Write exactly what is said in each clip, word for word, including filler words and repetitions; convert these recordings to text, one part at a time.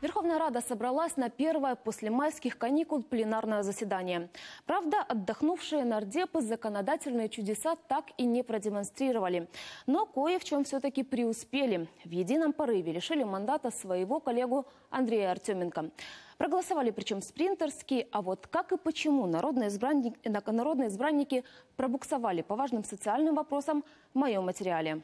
Верховная Рада собралась на первое после майских каникул пленарное заседание. Правда, отдохнувшие нардепы законодательные чудеса так и не продемонстрировали. Но кое в чем все-таки преуспели. В едином порыве лишили мандата своего коллегу Андрея Артеменко. Проголосовали причем спринтерски, а вот как и почему народные избранники, народные избранники пробуксовали по важным социальным вопросам в моем материале.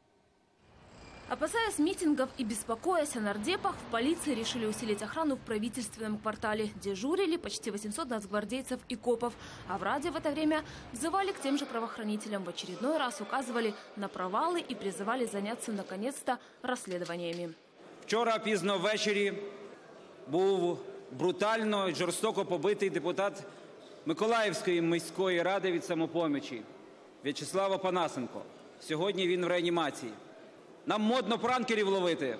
Опасаясь митингов и беспокоясь о нардепах, в полиции решили усилить охрану в правительственном квартале. Дежурили почти восемьсот нацгвардейцев и копов. А в Раде в это время взывали к тем же правоохранителям. В очередной раз указывали на провалы и призывали заняться наконец-то расследованиями. Вчора пізно ввечері був брутально і жорстоко побитий депутат Миколаївської міської ради від «Самопомочі» В'ячеслав Опанасенко. Сьогодні він в реанімації. Нам модно пранкерів ловити,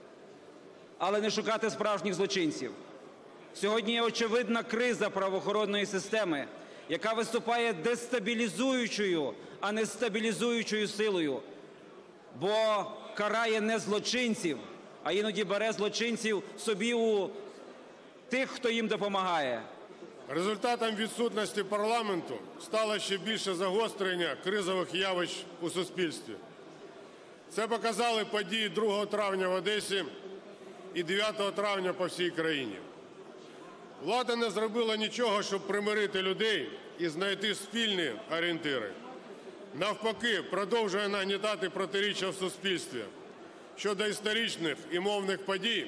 але не шукати справжніх злочинців. Сьогодні є очевидна криза правоохоронної системи, яка виступає дестабілізуючою, а не стабілізуючою силою. Бо карає не злочинців, а іноді бере злочинців собі у тих, хто їм допомагає. Результатом відсутності парламенту стало ще більше загострення кризових явищ у суспільстві. Це показали події другого травня в Одесі і дев'ятого травня по всій країні. Влада не зробила нічого, щоб примирити людей і знайти спільні орієнтири. Навпаки, продовжує нагнітати протиріччя в суспільстві щодо історичних і мовних подій,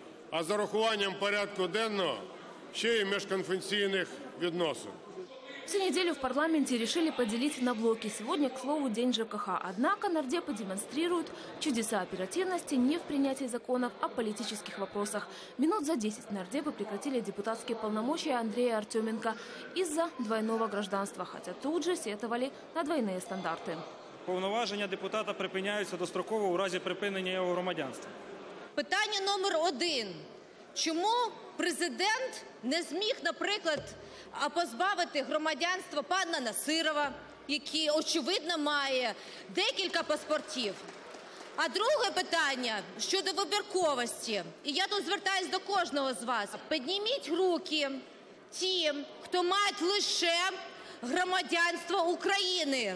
а за урахуванням порядку денного ще й міжконфесійних відносин. Всю неделю в парламенте решили поделить на блоки. Сегодня, к слову, день ЖКХ. Однако нардепы демонстрируют чудеса оперативности не в принятии законов, а в политических вопросах. Минут за десять нардепы прекратили депутатские полномочия Андрея Артеменко из-за двойного гражданства, хотя тут же сетовали на двойные стандарти. Повноваження депутата припиняються достроково у разі припинення його громадянства. Питання номер один. Чому президент не зміг, наприклад, позбавити громадянства пана Насирова, який, очевидно, має декілька паспортів? А друге питання щодо вибірковості. І я тут звертаюсь до кожного з вас. Підніміть руки ті, хто мають лише громадянство України.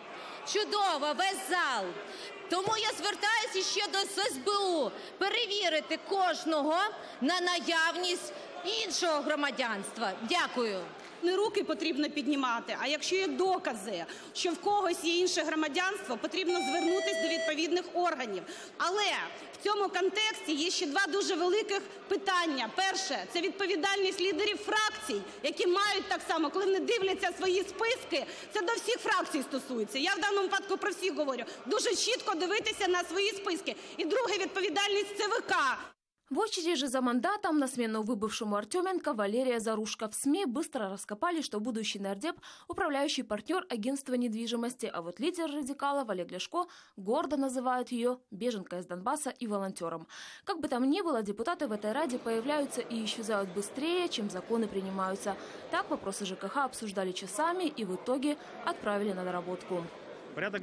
Чудово, весь зал. Тому я звертаюся ще до ес бе у перевірити кожного на наявність іншого громадянства. Дякую. Не руки потрібно піднімати, а якщо є докази, що в когось є інше громадянство, потрібно звернутися до відповідних органів. Але в цьому контексті є ще два дуже великих питання. Перше – це відповідальність лідерів фракцій, які мають так само, коли вони дивляться свої списки, це до всіх фракцій стосується. Я в даному випадку про всіх говорю. Дуже чітко дивитися на свої списки. І друге – відповідальність це ве ка. В очереди же за мандатом на смену выбывшему Артеменко Валерия Зарушко. В СМИ быстро раскопали, что будущий нардеп – управляющий партнер агентства недвижимости, а вот лидер радикалов Олег Ляшко гордо называет ее беженкой из Донбасса и волонтером. Как бы там ни было, депутаты в этой Раде появляются и исчезают быстрее, чем законы принимаются. Так вопросы ЖКХ обсуждали часами и в итоге отправили на доработку. Порядок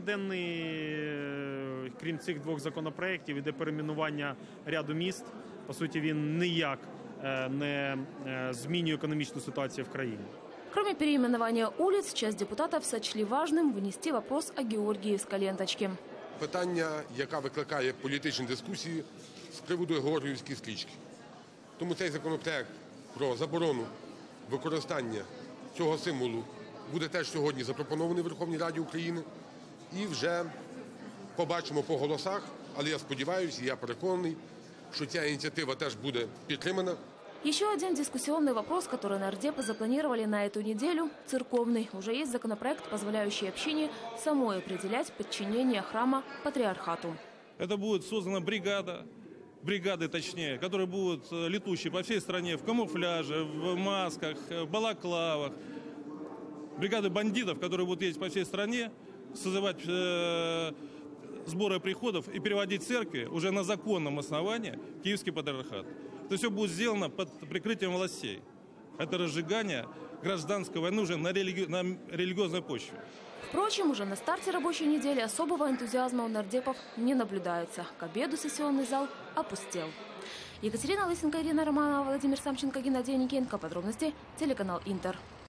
денний, крім цих двох законопроєктів, іде перейменування ряду міст. По суті, він ніяк не змінює економічну ситуацію в країні. Кроме переименования улиц, часть депутатов сочли важным вынести вопрос о Георгиевской ленточке. Питання, яке викликає політичні дискусії з приводу Георгіївської стрічки. Тому цей законопроект про заборону використання цього символу буде теж сьогодні запропонований Верховній Раді України. І вже побачимо по голосах, але я сподіваюся, я переконаний, что эта инициатива тоже будет підтримана. Еще один дискуссионный вопрос, который нардепы запланировали на эту неделю – церковный. Уже есть законопроект, позволяющий общине самой определять подчинение храма патриархату. Это будет создана бригада, бригады точнее, которые будут летущие по всей стране в камуфляже, в масках, в балаклавах. Бригады бандитов, которые будут ездить по всей стране, созывать э, сборы приходов и переводить церкви уже на законном основании в Киевский патриархат. Это все будет сделано под прикрытием властей. Это разжигание гражданской войны уже на, религи... на религиозной почве. Впрочем, уже на старте рабочей недели особого энтузиазма у нардепов не наблюдается. К обеду сессионный зал опустел. Екатерина Лысенко, Ирина Романова, Владимир Самченко, Геннадий Никенко. Подробности телеканал Интер.